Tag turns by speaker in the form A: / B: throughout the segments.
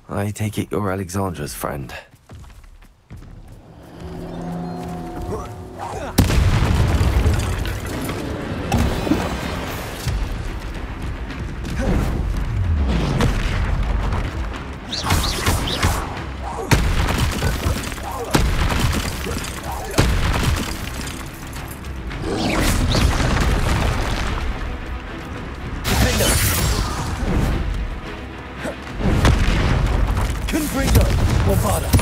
A: I take it you're Alexandra's friend.
B: Confringo! Bombarda!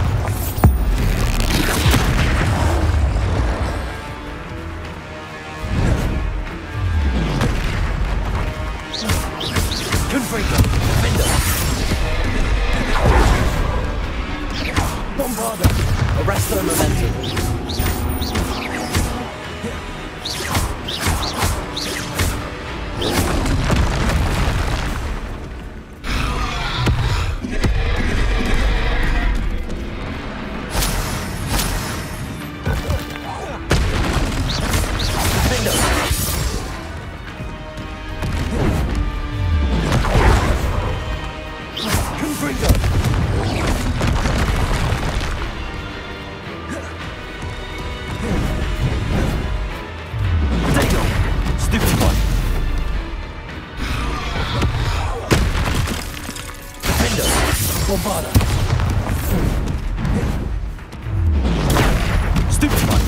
B: Confringo! Defender! Bombarda! Arrest their momentum! Bombarda! Stupefy!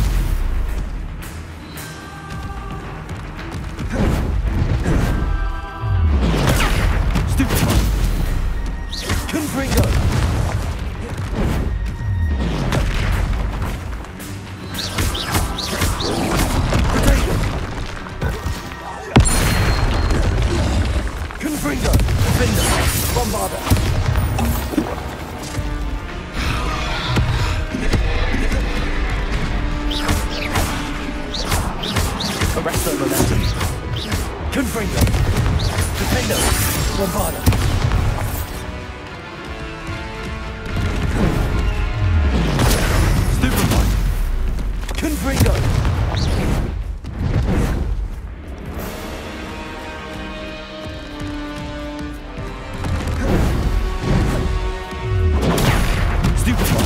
B: Stupefy! Confringo! Potato! Confringo! Defender! Bombarda! Arrest their momentum. Confringo. Defender. Bombarda. Stupefy. Confringo. Stupefy.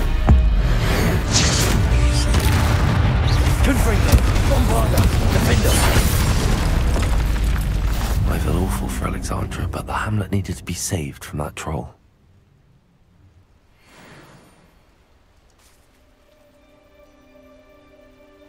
B: Confringo. Bombarda. Defender.
A: I feel awful for Alexandra, but the hamlet needed to be saved from that troll.